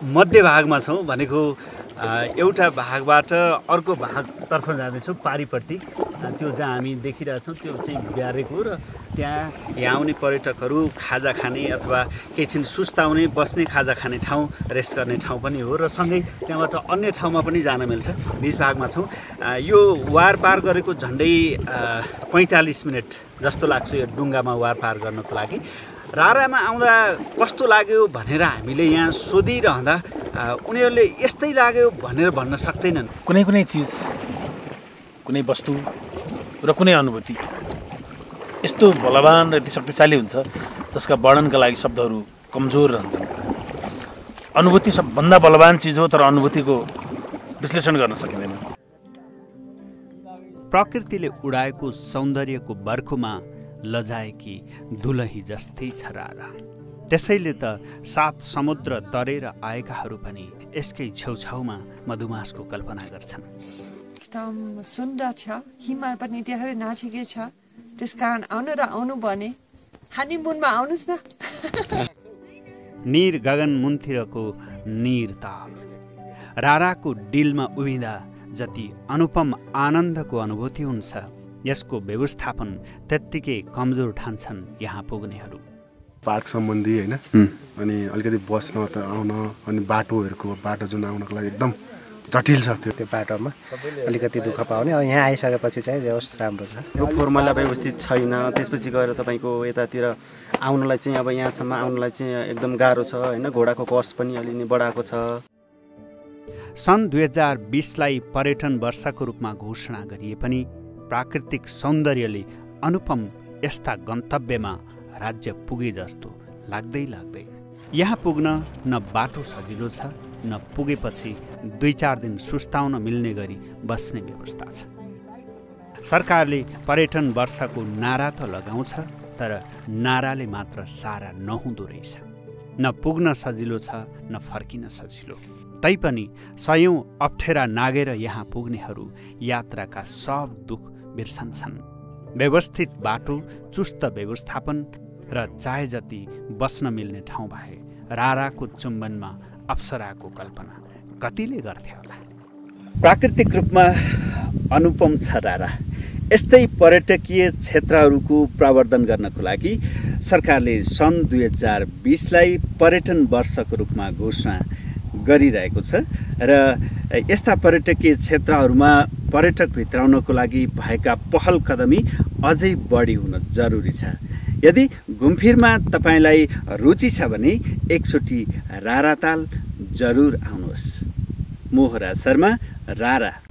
मध्य भागमा छौँ भनेको एउटा भागबाट अर्को भागतर्फ जाँदैछौँ पारीपट्टि त्यो जहाँ हामी देखिरहेछौँ त्यो चाहिँ ब्यारेक हो र त्यहाँ आउने पर्यटकहरू खाजा खाने अथवा एकछिन सुस्ताउने बस्ने खाजा खाने ठाउँ रेस्ट गर्ने ठाउँ पनि हो र सँगै त्यहाँबाट अन्य ठाउँमा पनि जान मिल्छ। बिच भागमा छौँ। यो वार पार गरेको झन्डै 45 मिनट जस्तो लाग्छ यो डुङ्गामा वार पार गर्नको लागि। रारामा आउँदा कस्तो लाग्यो भनेर हामीले यहाँ सोधिरहँदा उनीहरूले यस्तै लाग्यो भनेर भन्न सक्दैनन्। कुनै कुनै चिज, कुनै वस्तु र कुनै अनुभूति यस्तो बलवान र यति शक्तिशाली हुन्छ जसका वर्णनका लागि शब्दहरू कमजोर रहन्छन्। अनुभूति सबभन्दा बलवान चिज हो, तर अनुभूतिको विश्लेषण गर्न सकिँदैन। प्रकृतिले उडाएको सौन्दर्यको बर्खुमा लजाएकी दुलही जस्तै छ रारा। त्यसैले त 7 समुद्र तरेर आएकाहरू पनि यसकै छेउछाउमा मधुमासको कल्पना गर्छन्। एकदम सुन्दर छ। हिमाल पनि धेरै नजिकै छ। त्यसकारण आउनु भने हनीमुनमा आउनुस् न। नीर गगन मुन्तिरको नीर ताल राराको डिलमा उभिँदा जति अनुपम आनन्दको अनुभूति हुन्छ यसको व्यवस्थापन त्यत्तिकै कमजोर ठान्छन् यहाँ पुग्नेहरू। पार्क सम्बन्धी हैन अनि अलिकति बस्न त आउन अनि बाटो जुन आउनको लागि एकदम जटिल छ। त्यो बाटोमा अलिकति दुःख पाउने। अब यहाँ आइसकेपछि चाहिँ व्यवस्था राम्रो छ। यो फर्मुला व्यवस्थित छैन। त्यसपछि गएर तपाईँको यतातिर आउनलाई चाहिँ अब यहाँसम्म आउनलाई चाहिँ एकदम गाह्रो छ हैन। घोडाको कस्ट पनि अलि नै बढाएको छ। सन् 2020लाई पर्यटन वर्षको रूपमा घोषणा गरिए पनि प्राकृतिक सौन्दर्यले अनुपम यस्ता गन्तव्यमा राज्य पुगे जस्तो लाग्दैन। यहाँ पुग्न न बाटो सजिलो छ न पुगेपछि 2-4 दिन सुस्ताउन मिल्ने गरी बस्ने व्यवस्था छ। सरकारले पर्यटन वर्षको नारा त लगाउँछ, तर नाराले मात्र सारा नहुँदो रहेछ। न पुग्न सजिलो छ न फर्किन सजिलो। तैपनि सयौं अप्ठेरा नागेर यहाँ पुग्नेहरू यात्राका सब दुख बिर्सन्छन्। व्यवस्थित बाटो, चुस्त व्यवस्थापन र चाहे जति बस्न मिल्ने ठाउँ भए राराको चुम्बनमा अप्सराको कल्पना कतिले गर्थे होला। प्राकृतिक रूपमा अनुपम छ रारा। यस्तै पर्यटकीय क्षेत्रहरूको प्रवर्धन गर्नको लागि सरकारले सन् 2020लाई पर्यटन वर्षको रूपमा घोषणा गरिरहेको छ र यस्ता पर्यटकीय क्षेत्रहरूमा पर्यटक भित्राउनको लागि भएका पहल कदमी अझै बढी हुन जरुरी छ। यदि घुमफिरमा तपाईलाई रुचि छ भने एकचोटि राराताल जरुर आउनुहोस्। मोहरा शर्मा, रारा।